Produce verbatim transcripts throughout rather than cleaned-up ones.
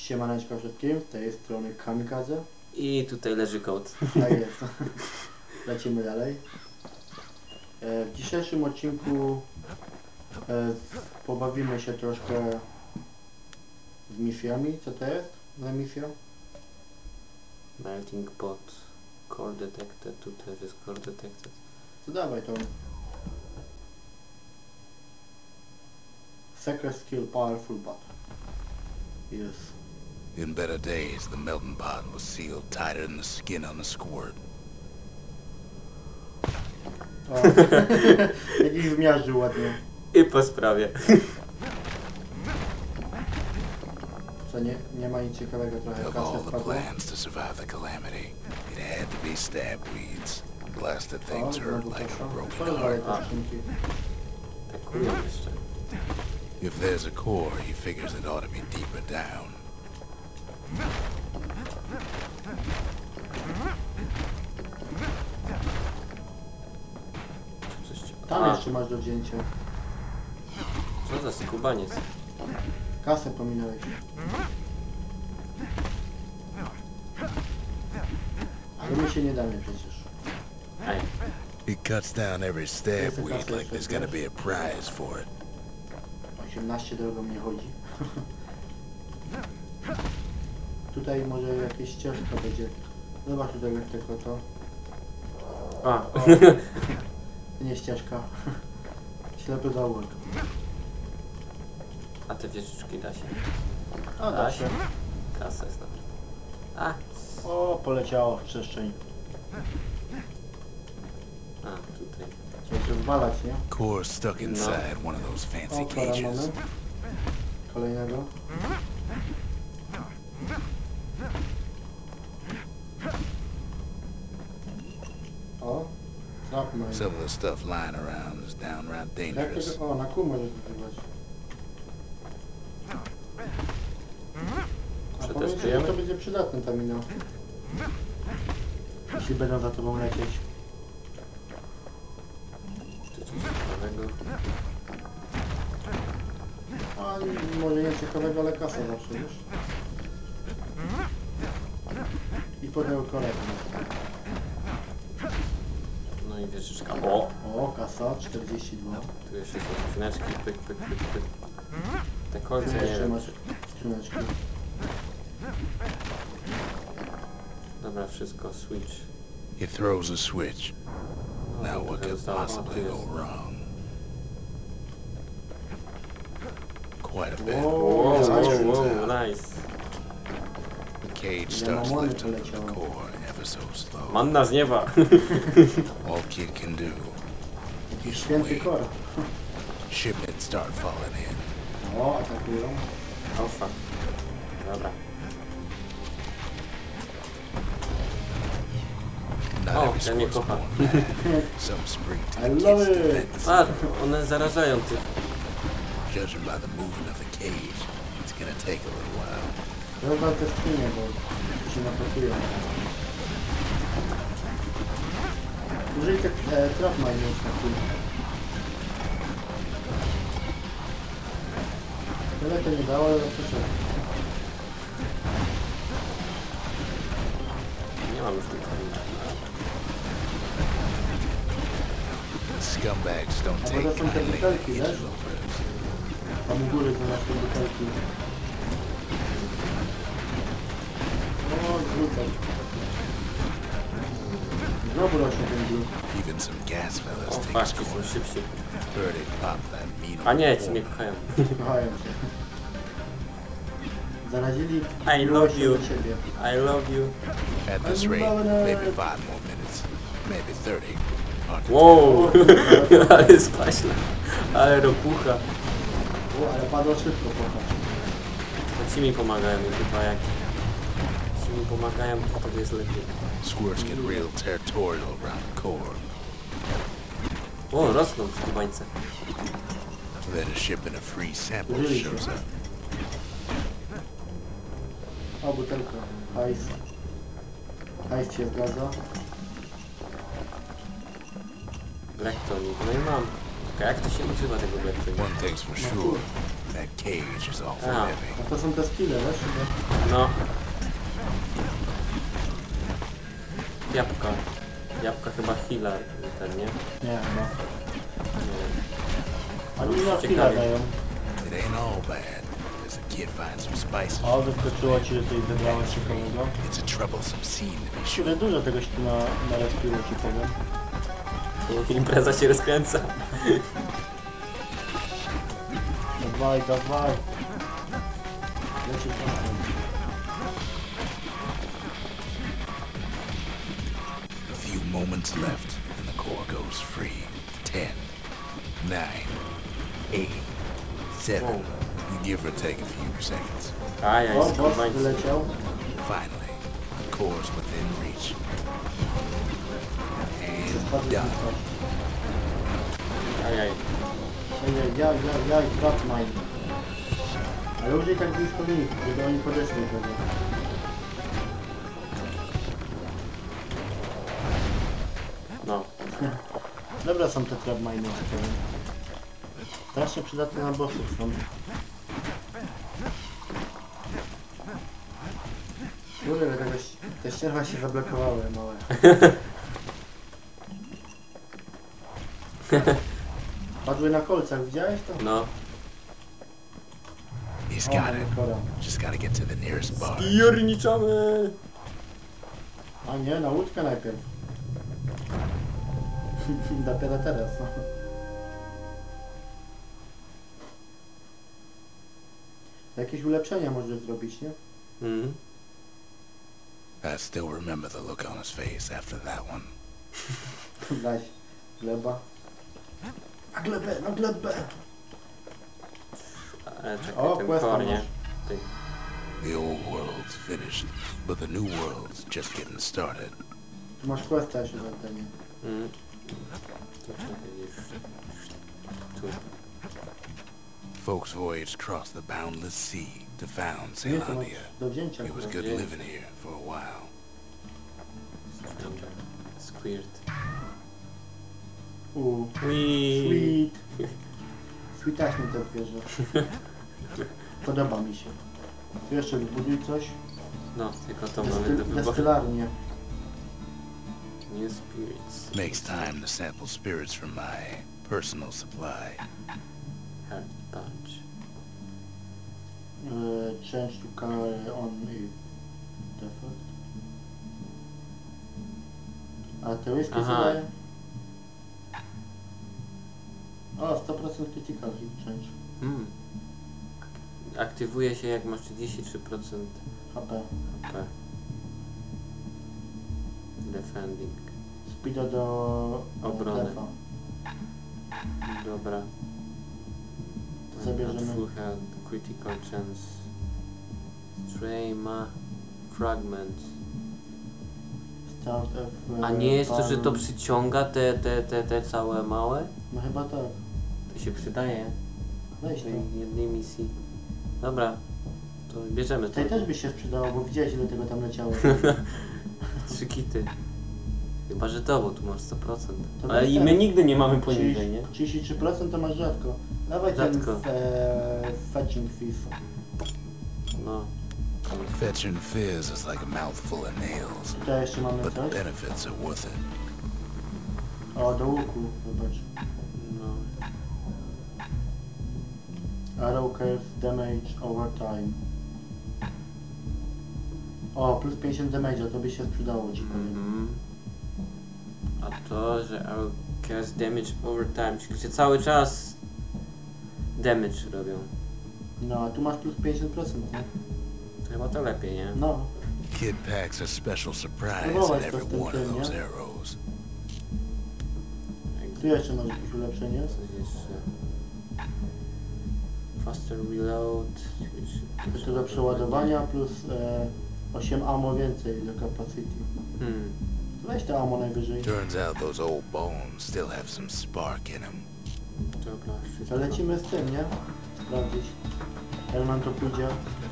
Siemaneczko wszystkim, z tej strony Kamikaze. I tutaj leży kod. Tak jest. Lecimy dalej. E, w dzisiejszym odcinku e, pobawimy się troszkę z misjami. Co to jest za misja? Melting pot. Core detected. Tu też jest core detected. To dawaj to. Secret skill powerful pot. Yes. In better days, the melting pot was sealed tighter than the skin on the squirt. O, jakiś zmiażdżył ładnie. I po sprawie. Co, nie, nie ma nic ciekawego trochę. Of Kasę all the wpadło. plans to survive the calamity, it had to be stabweeds. Blasted O, things hurt znowu like kasa. a Co broken dalej heart. te skrzynki? Tak kują jeszcze. If there's a core, he figures it ought to be deeper down. Coś ci... Tam A, jeszcze masz do wzięcia. co za skubaniec. Kasę pominąłeś. Ale my się nie damy przecież. Ej, It cuts down every stabweed like there's gonna be a prize for it. osiemnaście drogą nie chodzi. Tutaj może jakieś ścieżka będzie. Zobacz tutaj tylko to. a. O, to nie ścieżka. Ślepy zaułek. A te wieżyczki da się. A da się. Kasa jest naprawdę. A. O, poleciało w przestrzeń. A, tutaj. Trzeba się zwalać, nie? Core stuck inside one of those fancy O, teraz cages. mamy. Kolejnego. O, trap mine. Some of the stuff lying around is downright Jak dangerous. tego? O, na kół możesz wyzywać. A powiem ci, że Przetestujemy? to będzie przydatny ta mina. Jeśli będą za tobą lecieć. Czy coś ciekawego? A może nie ciekawego, ale kasa zawsze, wiesz? I potem kolejny. No i wieżyczka. O! O, kasa, czterdzieści dwa. Tu jeszcze są skrzyneczki. Pyk, pyk, pyk, pyk. Te kolce Tu nie jeszcze wiem. masz skrzyneczki. Dobra, wszystko. Switch. He throws a switch. O, Now what trochę could zostało. O, tu possibly go jest. wrong? Quite a bit. Wow, Wow, as it wow, turns wow, out. nice. The cage Ja starts mamony lifting from the poleciało. core ever so slow. Manna z nieba. All Kid can do Jakiś is święty wait. kor. Shipments start falling in. O, atakują. Alfa. Dobra. Not O, every ten mnie squire's kocha. born mad. Some spring to I the love kid's it. defense. A, one zarażają ty. Judging by the movement of the cage, it's gonna take a little while. Rozwal te skrzynie, bo się napakują. Użyj te e, trap mine już na kół. Tyle to nie dało, ale przeszedł. Nie mam już tych. Scumbags don't A take może są te kindly butelki, to wiesz? interlopers. Tam u góry to masz te butelki. O, glutek. Znowu rośnie ten glut. Even some gas fellas O, take a patrzcie, są score. szybsi. Birdie popped that mean A old nie, ci horn. mnie kochają. Kochają się. Zarazili I love miłością you. do siebie. I love you. At this I'm rate, loving it. maybe five more minutes, maybe thirty. Hard to Wow! Ale spaśna. Ale ropucha. O, ale padło szybko, popatrz. To ci mi pomagają i chyba jak ci mi pomagają, to wtedy jest lepiej. tell. Squirts get real territorial around the core. O, rosną skubańce. Then a ship in a free sample Really? shows up. O, butelka. Hajs. Hajs się zgadza. Blacktonik, no i mam. Czekaj, jak to się używa tego Blacktonika? One thing's for sure, that cage is awful Ah. heavy. to są te skille, wiesz? Chyba. No. Jabłka. Jabłka chyba healer ten, nie? Nie, chyba. Nie. A No, nie na ciekawie. chwilę dają. It ain't all bad. As a kid finds some spices. O, wyskoczyło ci, że coś zebrałeś ciekawego. It's a troublesome scene to be sure. Kurde, dużo tego się tu na, narespiło, ci powiem. Impreza się rozkręca. Dawaj, dawaj. Leci tam. A few moments left, and the core goes free. Ten, nine, eight, seven. You give or take a few seconds. Ajaj, O, boss skubwańcy. wyleciał. Finally, the core's within reach. And Spadł done. z Ajaj. Ej, jaj, jaj, jaj, Batman. Ale użyj tak blisko nich, żeby oni podeszli do tego. No. Dobra są te trapminy, powiem. Strasznie przydatne na bossów są. Kurde, tego, te ścierwa się zablokowały małe. Padły na kolcach, widziałeś to? No. He's O, got mamy it. kora. Just gotta get to the nearest bar. Pierniczamy! A nie, na łódkę najpierw. Dopiero teraz. Jakieś ulepszenia możesz zrobić, nie? Mhm. I still remember the look on his face after that one. Weź, gleba. Na glebę, na glebę! Ale czekaj, O, ten questa kor, nie? masz. Ty. The old world's finished, but the new world's just getting started. Tu masz questa jeszcze za nie. Mhm. To czekaj, już. Tu. Folks voyaged across the boundless sea to found Nie, to masz Caelondia. do wzięcia. It was quest. good Yeah. living here for a while. Stranger. Squirt. U, Wii. sweet. Sweetaśnie to zwierzę. Podoba mi się. Tu jeszcze wybuduj coś. No, tylko to mamy do Desty wyboru. destylarnię. New spirits. Makes time to sample spirits from my personal supply. Hard punch. Uh, change to carry on if default. A te whisky Aha. co daje? O, sto procent critical hit change. Hmm. Aktywuje się jak masz trzydzieści trzy procent H P. H P. Defending. Speeda do e, Obrony. defa. Dobra. To zabierzemy. Full health, critical chance. Stray ma fragment. Start F. e, A nie jest to, że to barrel. przyciąga te, te, te, te całe małe? No chyba tak. To się przydaje Weź w to. tej jednej misji. Dobra, to bierzemy to. Tej też by się sprzedało, bo widziałeś ile tego tam leciało. Trzy kity. Chyba, że to, bo tu masz sto procent. To Ale weź i ten. my nigdy nie mamy poniżej, nie? trzydzieści trzy procent to masz rzadko. Dawaj Rzadko. ten e, fetching fizz. No. Fetching fizz is like a mouthful of nails, Tutaj jeszcze mamy but the coś. benefits are worth it. O, do łuku, zobacz. No. Arrow curves damage over time. O, plus pięćdziesiąt damage'a, to by się sprzedało, ci powiem. Mhm. A to, że arrow cast damage over time, czyli że cały czas damage robią. No, a tu masz plus pięćdziesiąt procent, nie? To chyba to lepiej, nie? No, Kid packs a special surprise No, in it's every just one of in those yeah. arrows. tu jeszcze masz jakieś ulepszenie. Coś jeszcze. Faster reload. czyli Jeszcze do przeładowania plus e, osiem ammo więcej do capacity. Hmm. Weź to ammo najwyżej. Turns out those old bones still have some spark in them. Dobra, To wszystko. lecimy z tym, nie? Sprawdzić. Jak nam to pójdzie.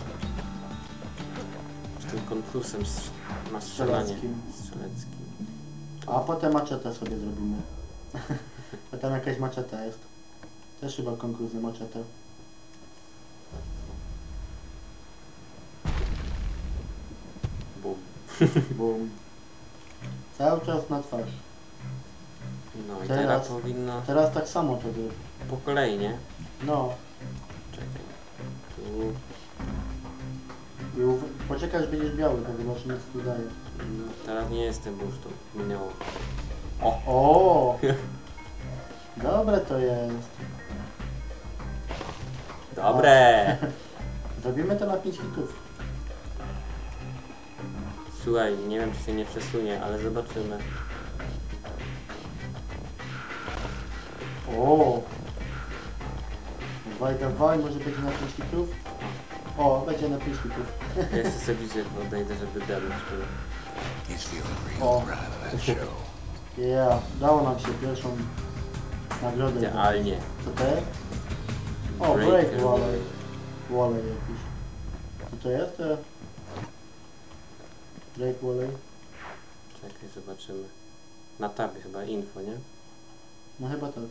Z tym konfusem strz- ma strzelanie. Strzeleckim. Strzeleckim. A potem maczetę sobie zrobimy. A tam jakaś maczeta jest. Też chyba konkluzja maczeta. Bum. Cały czas na twarz. No i Teraz- teraz powinno Teraz tak samo to zrób. po kolei, nie? No. Czekaj. Tu. I uw- poczekaj, aż będziesz biały, to zobaczymy co tu daje. No, teraz nie jestem, bo już to minęło. O! Dobre to jest. Dobre! Zrobimy to na pięć hitów. Słuchaj, nie wiem czy się nie przesunie, ale zobaczymy. O! Dawaj, dawaj, może będzie na pięć hitów? O, będzie na pięć hitów. Ja jeszcze sobie bliżej odejdę, żeby demać był. He's feeling Oh. real proud of that show. Yeah, dało nam się pierwszą nagrodę. Idealnie. Co to jest? O, break walley. Walley jakiś. Co to jest? To... Break walley. Czekaj, zobaczymy. Na tabie chyba info, nie? No chyba tak.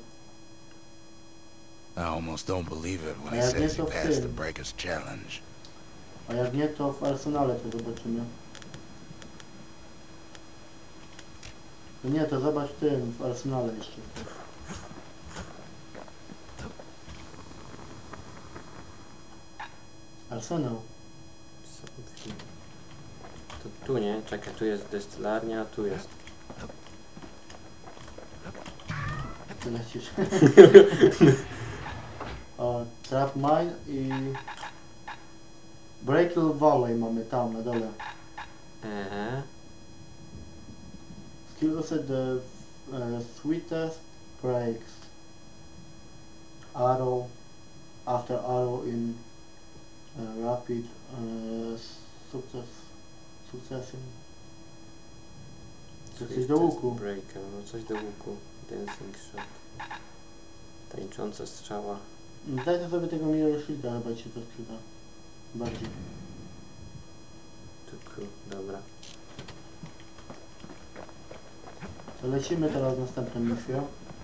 I almost don't believe it when he Yeah, says this he of passed the thing. Breakers challenge. A jak nie, to w Arsenale to zobaczymy. No nie, to zobacz w tym, w Arsenale jeszcze. Arsenał. Something. To tu nie? Czekaj, tu jest destylarnia, tu jest. Ty lecisz. O, Trap Mine i... Breakable Valley mamy tam na dole. Eee. Skills at the uh, sweetest breaks. Arrow after arrow in uh, rapid uh, success succession. To coś do łuku. Breaker, no coś do łuku. Dancing shot. Tańcząca strzała. Dajcie sobie tego Mirror Shielda, chyba ci to przyda. Bardziej. Tuku, dobra. To lecimy teraz w następną misję.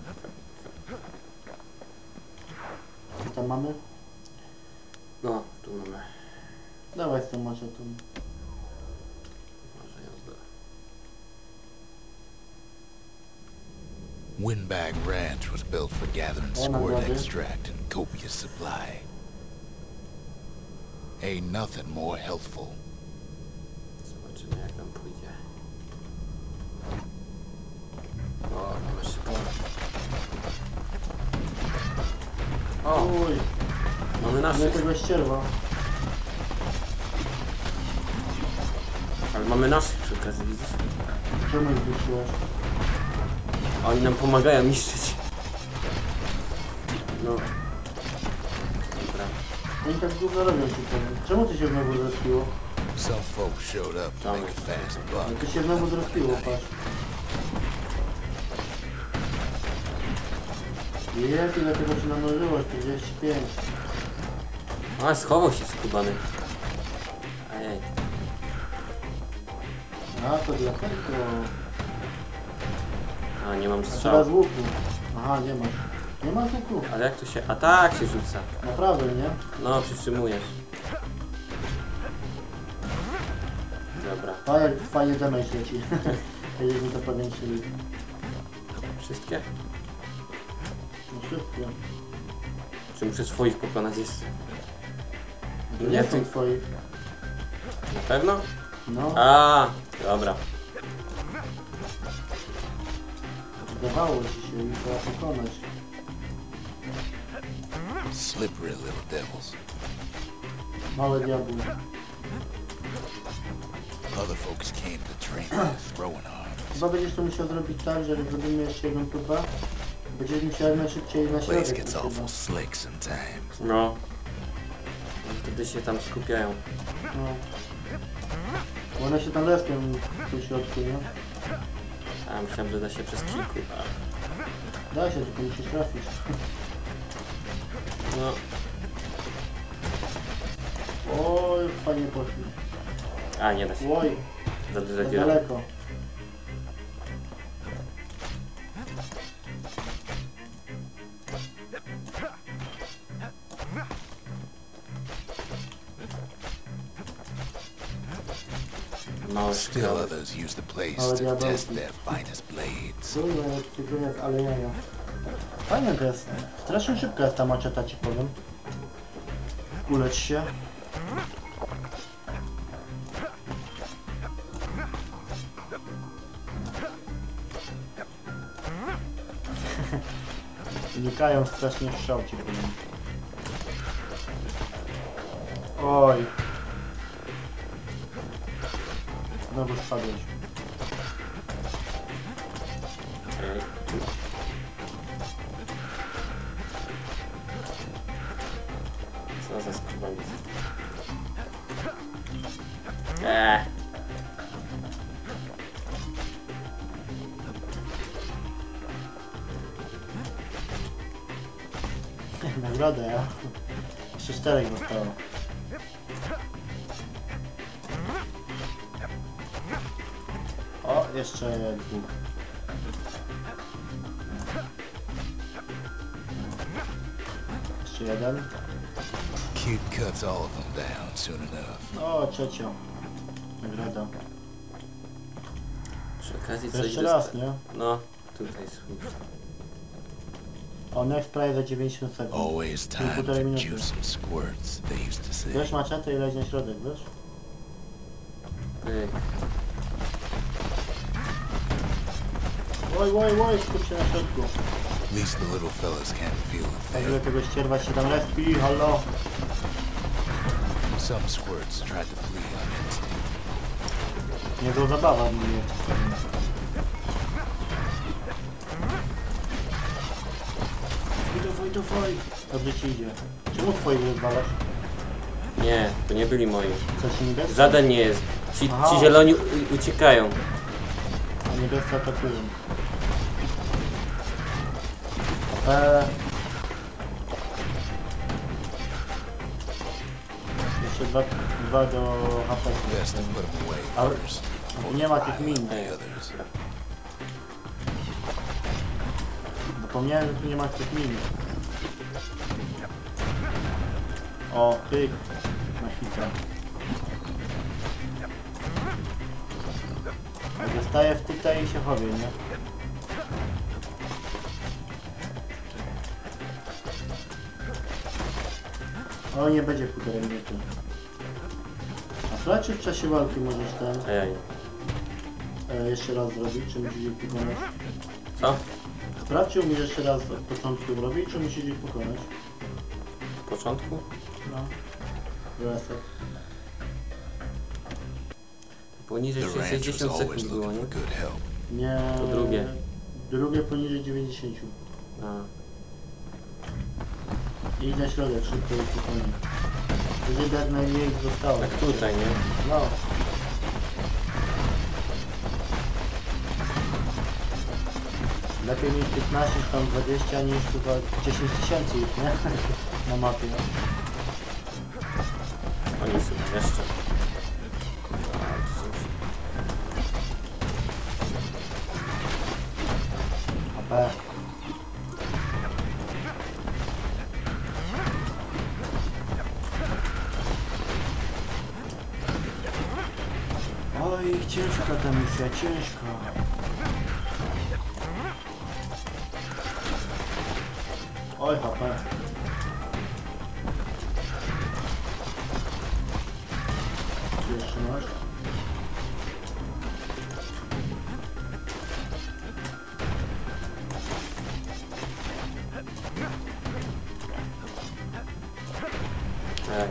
Co tam mamy? No, tu mamy. Dawaj z tą maczetą. Może jazda. Windbag Ranch was built for gathering Oh, my squirt God, yeah. extract in copious supply. Ain't nothing more healthful. Zobaczymy jak nam pójdzie. O, mamy szybko. O, Uj, mamy nie naszych. tego ścierwa. Ale mamy naszych przy okazji, widzisz? Czemu ich wyszłeś? Oni nam pomagają niszczyć. No. Dobra. Oni tak gówno robią się powiem. Czemu ty się znowu zrespiło? Some folks showed up to make a fast No buck. to się znowu zrespiło, patrz. Jest, ile tego się namnożyło? czterdzieści pięć. A, schował się skubany. Ej. A, to dlatego. A, nie mam A teraz strzału. z łuku. Aha, nie masz. Nie masz łuku. Ale jak to się... A tak się rzuca. Naprawdę, nie? No, przytrzymujesz. Dobra. A jak fajnie damage leci. Jakbyśmy to powiększyli. Wszystkie? No wszystkie. Czy muszę swoich pokonać jeszcze? To Nie, nie ty- są twoich. Na pewno? No, A, dobra. wydawało ci się i trzeba pokonać. Slippery little devils. Małe diabły. Other folks came to train with throwing arms. Chyba będziesz to musiał zrobić tak, że jak zrobimy jeszcze jedną próbę, będziesz musiał jak najszybciej na Place środek. gets chyba. awful slick sometimes. No. Wtedy się tam skupiają. No. Bo one się tam lespią w tym środku, nie? A, myślałem, że da się przez kilku. Da się, tylko musisz trafić. No, Oj, fajnie poszli. a nie da się. Oj, Za za duże dziura. daleko. Małe Still skały. others use the place Ale to diabełki. test their finest blades. Kurde, tylko jak, ale jaja. Fajne to jest. Strasznie szybka jest ta maczeta, ci powiem. Ulecz się. Unikają strasznie strzał, ci powiem. Oj. Znowu spadłeś. Ej. Co za skrzywaniec. Eee. Nagrodę, ja. Jeszcze czterech zostało. O, jeszcze dwóch. Jeszcze jeden. Kid cuts all of them down soon enough. O, trzecia. Nagroda. Przy okazji To coś jeszcze raz, dosta- nie? No, tutaj słuchaj. O, next prawie za dziewięćdziesiąt sekund. Always time półtorej to minuty. juice some squirts, they used to say. Wiesz maczetę i leć na środek, wiesz? Pyk. Oj, oj, oj, skup się na środku. At least the little fellas can't feel a Tak, thing. ile tego ścierwa się tam respi, hallo. Some squirts tried to flee on instinct. Nie to zabawa mnie. Dawaj, dawaj. Dobrze ci idzie. Czemu twoich wyzwalasz? Nie, to nie byli moi. Co ci niebiescy? Żaden nie jest. Ci, Aha. ci zieloni u- uciekają. A niebiescy atakują. Eee. Jeszcze dwa, dwa do H P. Best to put them away Ale first. nie ma tych min. The others. Zapomniałem, że tu nie ma tych min. O, pyk. Na chwilę. Jak zostaję w tutaj i się chowię, nie? O, nie będzie półtorej minuty. A sprawdź, czy w czasie walki możesz ten Ej. e, jeszcze raz zrobić, czy musisz ich pokonać? Co? Sprawdź, czy umiesz jeszcze raz od początku zrobić, czy musisz ich pokonać? W początku? No. Reset. Poniżej The ranch was sześćdziesiąt sekund always było, looking nie? for good help. Nie. To drugie. Drugie poniżej dziewięćdziesiąt. A. I na środek, szybko ich pokonać. Będzie jak najmniej ich zostało. Tak tutaj, nie? No. Lepiej mieć piętnaście niż tam dwadzieścia niż chyba dziesięć tysięcy ich, nie? Na mapie. Oni są jeszcze. A, tu są ci. H P. Oj, ciężka ta misja, ciężka. Oj, H P. Czy jeszcze masz? Ej.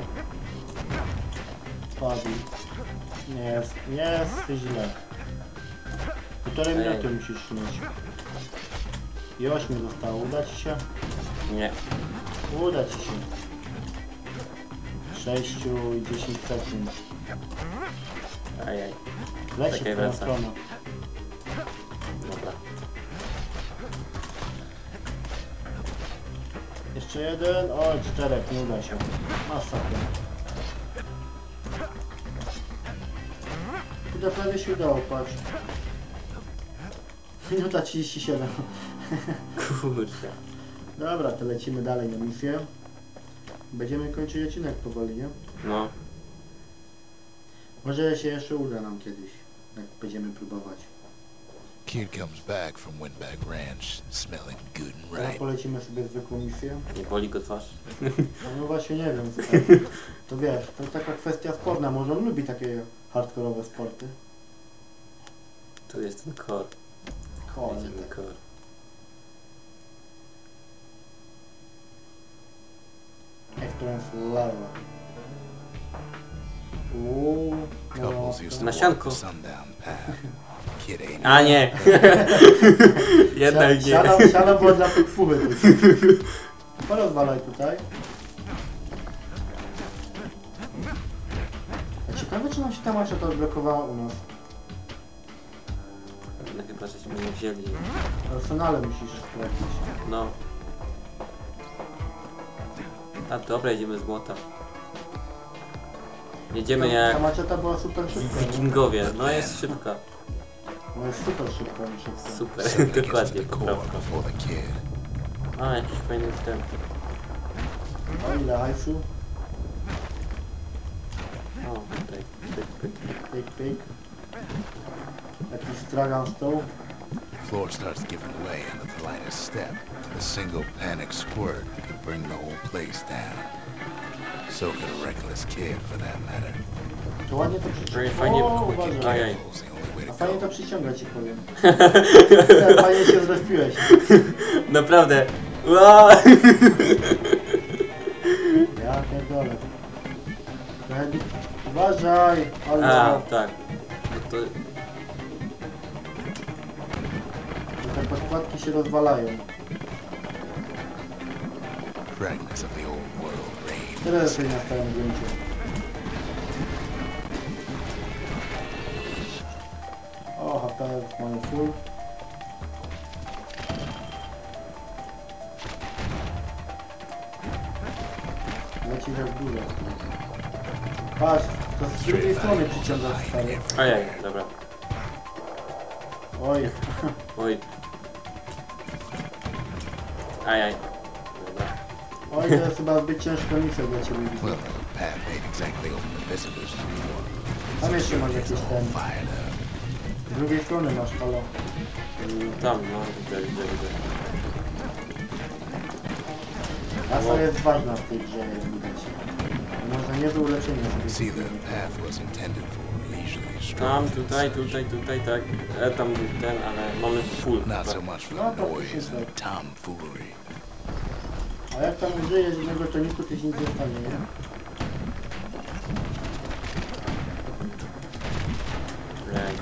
Padł. Nie jest, nie jest źle. Półtorej Ej. minuty musisz mieć. I ośmiu zostało. Uda ci się? Nie. Uda ci się. sześciu i dziesięć sekund. Ajaj. Leci Czekaj, w twoją wraca. stronę. Dobra. Jeszcze jeden. O, czterech. Nie uda się. Masakra. Kurde, prawie się udało, patrz. Minuta trzydzieści siedem. Kurde. Dobra, to lecimy dalej na misję. Będziemy kończyć odcinek powoli, nie? No. Może się jeszcze uda nam kiedyś, jak będziemy próbować. Kid comes back from Windbag Ranch, smelling good and Teraz right. polecimy sobie zwykłą misję. Nie boli go twarz. No właśnie nie wiem, słuchaj. To wiesz, to taka kwestia sporna, może on lubi takie hardkorowe sporty. Tu jest ten core. Kole, Jedziemy tak. core. Experience level. Uuu, no, Couples used to Na walk sianko. the sundown path. Kid ain't A nie! Jednak nie. Siana, siana była dla podpuchy. Porozwalaj tutaj. A ciekawe, czy nam się ta maczeta odblokowała u nas. No chyba żeśmy nie wzięli. Arsenale musisz sprawdzić. No. A dobra, jedziemy z młota. Jedziemy Ta, jak ta maczeta była super szybka. nie? wikingowie. No jest szybka. No jest super szybka maczeta. Super, something gets to dokładnie, the core poprawka. before the kid. A, jakiś fajny wstęp. O ile hajsu? O, tutaj. Pyk, pyk. Pyk, pyk. Jakiś stragan stał. Floor starts giving way under the lightest step. A single panic squirt could bring the whole place down. So could a reckless kid, for that matter. To ładnie to Fajnie, przyciąga. fajnie. O, Quick and uważaj. Ajaj. careful is the only way A to fajnie to go. przyciąga, ci powiem. Fajnie się zrespiłeś. Naprawdę. Ua! Ja pierdolę. Trochę bi- Uważaj! Ale A, tak. No to te podkładki się rozwalają. Fragments of the old world rain. Tyle sobie na stałym zdjęciu. O, H P mamy full. Leci jak dużo. Patrz, to z drugiej Straight strony valuables przyciąga are lying stary. everywhere. Ojej, dobra. Oj, Oj. Ajaj. Dobra. oj, to jest chyba zbyt ciężka misja dla ciebie. widzę. Well, the path ain't exactly open to visitors no more. Tam jeszcze masz jakiś ten. Fired up. Z drugiej strony masz halo. Mm, Tam, no, widzę, widzę, widzę. Rasa jest ważna w tej grze, jak widać. Można niezłe uleczenie sobie See, the kupić. path was intended for leisurely Tam, strolls. tutaj, tutaj, tutaj, tak. E, tam był ten, ale mamy full. Not so chyba. much for No, the to noise super. and tomfoolery. A jak tam użyjesz jednego toniku, to się nic nie stanie, nie? Ej.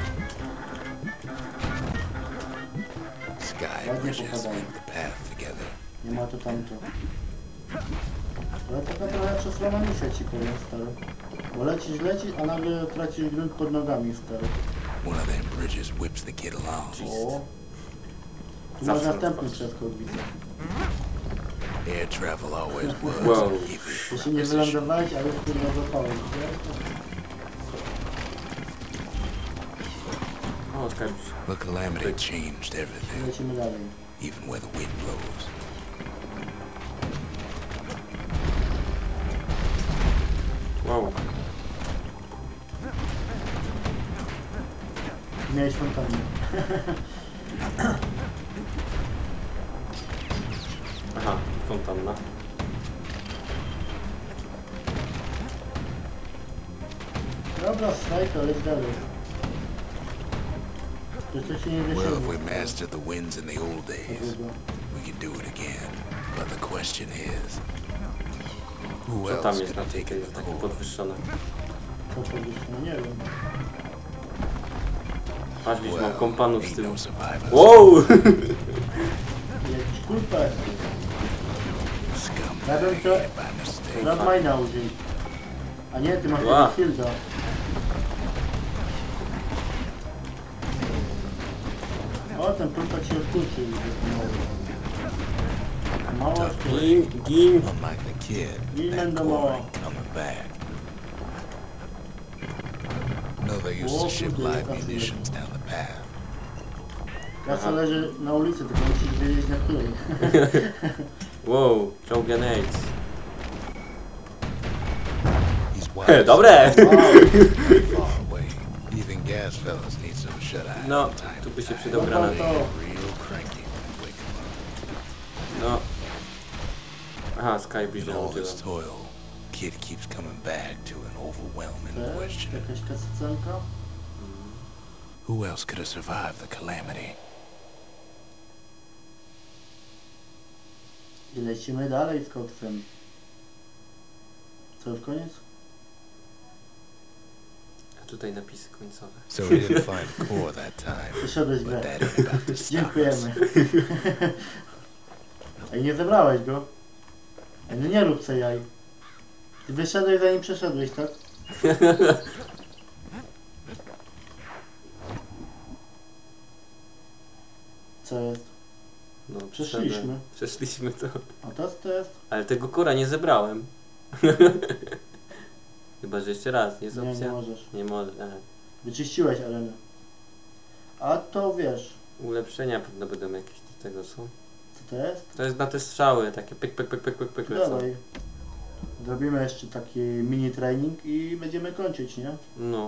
Sky Ładnie bridges popadają. link the path together. Nie ma to tamto. Ale taka trochę przesłana misja ci powiem, stary. Bo lecisz, lecisz, a nagle tracisz grunt pod nogami, stary. One of them bridges whips the kid along. O. Tu Zawsze masz następny rozpatrz. przeskok, widzę. Air travel always was. Wow. Even Jeszcze nie wylądowałeś, a już kurwa zapałeś, nie? O, skarbisz. The calamity changed everything, Lecimy dalej. even where the wind blows. Wow. Miałeś fontannę. Aha, fontanna. Dobra, strajka, leć dalej. Jeszcze się nie Well, if we wysiądzie. mastered the winds in the old days, we could do it again. But the question is, who Co tam else jest could na have tej taken jest the takie core? podwyższone? Co powiedzieć? No nie wiem. Patrz, widzisz, mam Well, kompanów z ain't tyłu. no survivors. Wow! Jakiś kulpę. Scum Ja bym to... by mistake. Radmina użyj. A nie, ty masz Ła. tego shielda. O, ten kulpak się odkurczył. Mało odkurczył. Gin, gin. Unlike the kid, Nie that będę core mała. ain't coming back. No, they used O, to ship kurde, live jaka munitions down the path. Kasa leży na ulicy, tylko musisz wiedzieć na której. Wow, chow grenades. He's Why Dobre! far away? Even gas fellas need some shut eye. No, from time tu to by się time. przydał No granat. to Real cranky when you wake 'em up. No. Aha, Sky In bliżej all nauczyłem. his toil, Kid keeps coming back to an overwhelming też question. jakaś kasycenka. Who else could have survived the calamity? I lecimy dalej z koksem. Co, już koniec? A tutaj napisy końcowe. So we didn't find core that time, Wyszedłeś but grę. that ain't about to stop us. Dziękujemy. Ej, nie zebrałeś go. Ej, no nie rób se jaj. Ty wyszedłeś zanim przeszedłeś, tak? Co jest? No, Przeszliśmy. przeszedłem. Przeszliśmy to. A to co to jest? Ale tego kura nie zebrałem. Chyba, że jeszcze raz, jest Nie, nie opcja? możesz. Nie może. E. Wyczyściłeś arenę. A to wiesz, Ulepszenia pewno będą jakieś do tego są. co to jest? To jest na te strzały, takie pyk, pyk, pyk, pyk, pyk, pyk lecą. Dawaj. Zrobimy jeszcze taki mini training i będziemy kończyć, nie? No.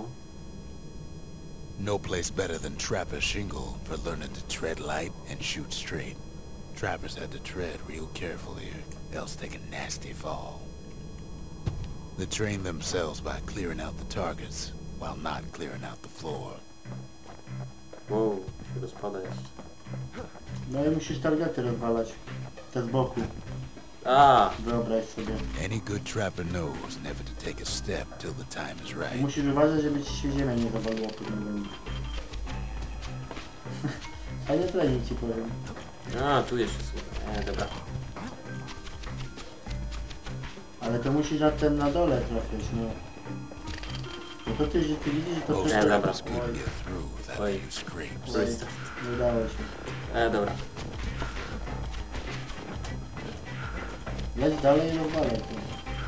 No place better than Trapper Shingle for learning to tread light and shoot straight. Trappers had to tread real careful here, else take a nasty fall. They train themselves by clearing out the targets, while not clearing out the floor. Wow, się rozpada jeszcze. No i musisz targety rozwalać. Te z boku. A, Wyobraź sobie. Any good trapper knows never to take a step till the time is right. Musisz uważać, żeby ci się ziemia nie zawaliła pod nogami. Fajny trening ci powiem. a tu jeszcze są. E, dobra. Ale to musisz na ten na dole trafiać, no. No to ty, że ty widzisz, że to Most wszystko... trappers Oj, couldn't get through without a Oj. few scrapes. To jest. nie udało się. E, dobra. Leć dalej i rozwalaj to.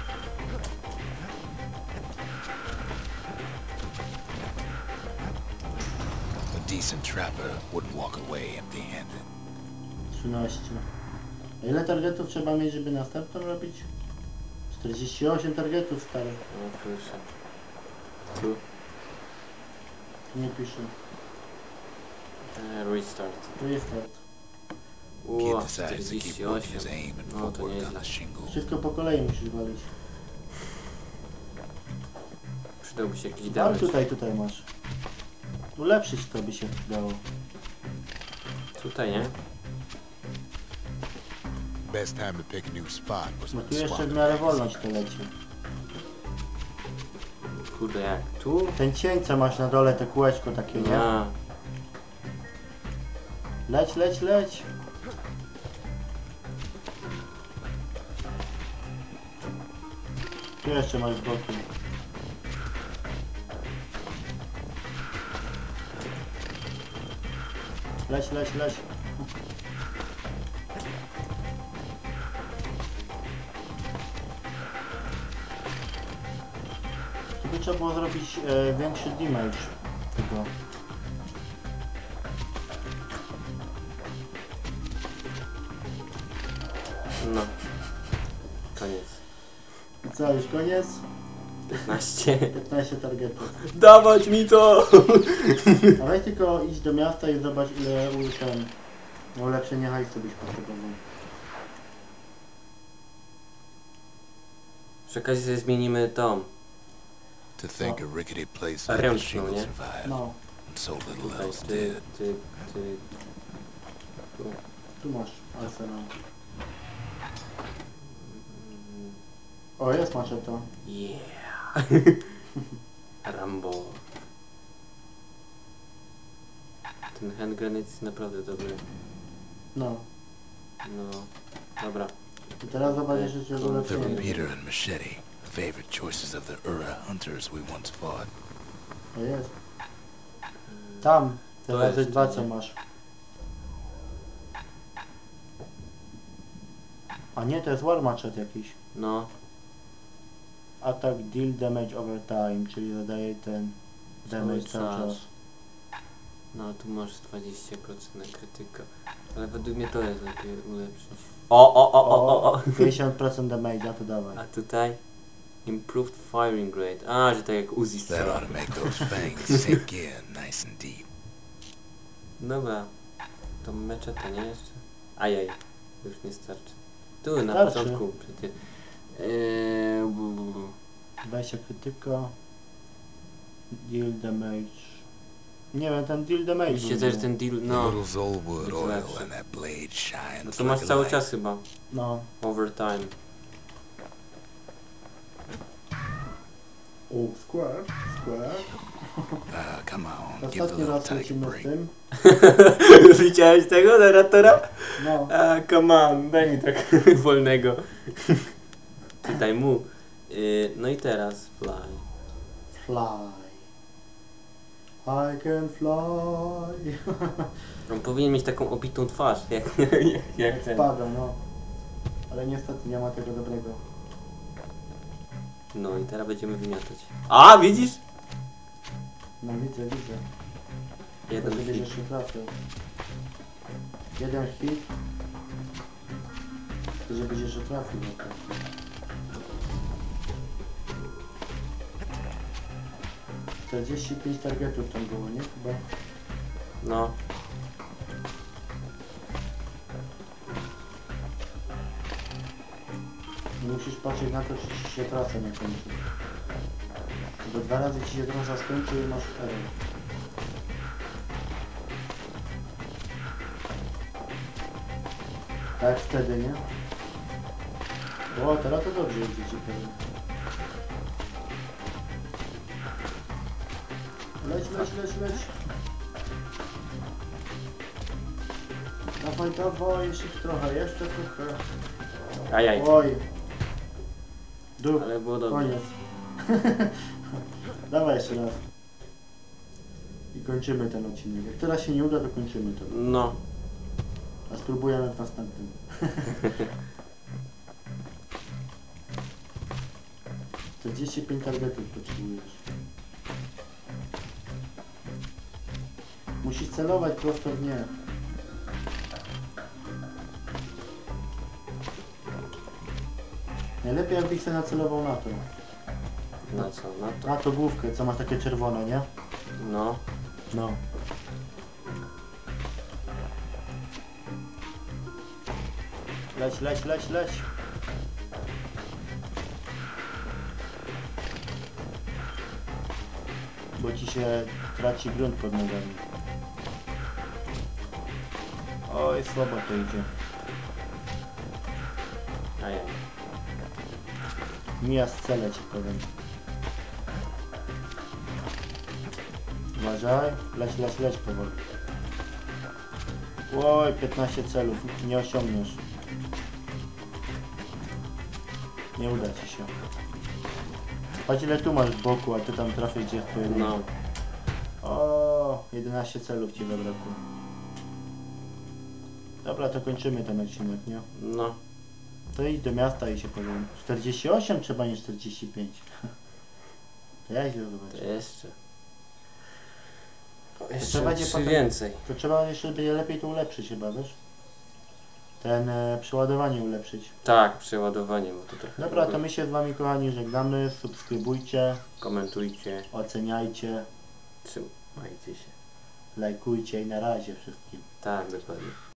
A decent trapper wouldn't walk away empty-handed. trzynaście. A ile targetów trzeba mieć, żeby następną robić? czterdzieści osiem targetów, stary. O, proszę. Tu. Tu nie piszę. E, restart. Tu jest start. Ło, Kid decides to keep czterdzieści working osiem. his aim and No to footwork on nieźle. the shingle. Wszystko po kolei musisz walić. Przydałby się jakiś Tam damage. tutaj, tutaj masz. Ulepszyć to by się przydało. Tutaj, nie? Best time to pick a new spot was No when tu jeszcze swapping w miarę magazine wolność to leci. Kurde, jak tu? Ten cień, co masz na dole, te kółeczko takie, nie? A, Leć, leć, leć! Tu jeszcze masz z boku. Leć, leć, leć. Tu by trzeba było zrobić e, większy damage tego. no. Koniec. I co, już koniec? piętnaście. piętnaście targetów. Dawać mi to! A weź tylko idź do miasta i zobacz ile u- ten no ulepszenie hajsu byś potrzebował. Przy okazji sobie zmienimy tą. To think a rickety place A like the ręczną, shingle nie? survived, No, and so little Tutaj, else ty, did. ty, ty. Tu. tu masz arsenał. O, jest maczeta. Yeah. Rambo. Ten hand grenade jest naprawdę dobry. No. No. Dobra. I teraz zobaczysz jeszcze The The ulepszenie. repeater and machete, the favorite choices of the Ura hunters we once fought. To jest. Tam, te To jest, razy dwa to co nie. masz. A nie, to jest war machet jakiś. No. Attack deal damage over time, czyli zadaje ten damage Cały cały czas. czas. No tu masz dwadzieścia procent na krytyka. Ale według mnie to jest lepiej ulepszyć. O, o, o, o, o, o. pięćdziesiąt procent damage, a to dawaj. A tutaj? Improved firing rate. A, że tak jak Uzi That strzela. ought to make those fangs sink in nice and deep. Dobra. To meczeta, nie jeszcze? Ajaj. Już nie starczy. Tu na Starczy. początku przecież. Eee, bu, bu, bu. dwadzieścia krytyka. Deal damage. Nie wiem, ten deal damage. Myślicie był, też nie? ten deal, The no. little Zolwood It's oil lepsze. in that blade No shines to masz like a cały light. czas chyba. No. Overtime. O, square. Square. Ah, come on, give the Ostatni little raz tyke a lecimy z break. tym. Widziałeś tego narratora? No. A, come on, daj mi tak wolnego. Czytaj mu. Yy, no i teraz fly. Fly. I can fly. On powinien mieć taką obitą twarz, jak, jak, jak ten. Spada, no. Ale niestety nie ma tego dobrego. No i teraz będziemy wymiatać. A, widzisz? No widzę, widzę. Jeden To żebyś hit. jeszcze trafił. Jeden hit. To żebyś jeszcze trafił. No to. czterdzieści pięć targetów tam było, nie? Chyba. No. Musisz patrzeć na to, czy ci się trasa nie kończy. Bo dwa razy ci się trasa skończy i masz error. Tak jak wtedy, nie? O, teraz to dobrze idzie ci pewnie. Leć, leć, leć, leć. Dawaj, dawaj, jeszcze trochę, jeszcze trochę. Ajaj. Oj. Dup, Ale było dobrze. koniec. Dawaj jeszcze raz. I kończymy ten odcinek. Jak teraz się nie uda, to kończymy to. No. A spróbujemy w następnym. czterdzieści pięć targetów potrzebujesz. Musisz celować prosto w nie. Najlepiej jakbyś się nacelował na to. Na co? Na to? Na to główkę, co masz takie czerwone, nie? No. No. Leć, leć, leć, leć. Bo ci się traci grunt pod nogami. Oj, słabo to idzie. Ajaj. Mija z cele ci powiem. Uważaj, leć, leć, leć powoli. Oj, piętnaście celów, nie osiągniesz. Nie uda ci się. Patrz ile tu masz z boku, a ty tam trafisz gdzie w pojedynczy. No. O, jedenaście celów ci zabrakło. Dobra, to kończymy ten odcinek, nie? No. To idź do miasta i się powiem. czterdzieści osiem trzeba, nie czterdzieści pięć. To ja idę To zobaczyć. jeszcze. O, To jeszcze będzie trzy potem- więcej. To trzeba jeszcze będzie lepiej to ulepszyć chyba, wiesz? Ten e, przeładowanie ulepszyć. Tak, przeładowanie, bo to trochę... Dobra, to my się z wami kochani żegnamy. Subskrybujcie, Komentujcie, oceniajcie, trzymajcie się. lajkujcie i na razie wszystkim. Tak, dokładnie.